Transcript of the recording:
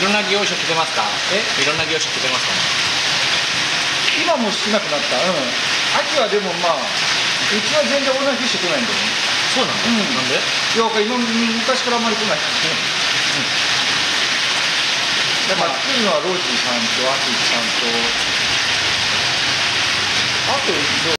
色なぎ養殖出ますか？色なぎ養殖出ますか？ 今もう少なくなった。秋はでもまあうちは全然オーナーフィッシュ来ないんだよね。 そうなんだ。なんで？ いや今昔からあんまり来ないですね。だから来るのはロージーさんとアキさんとあと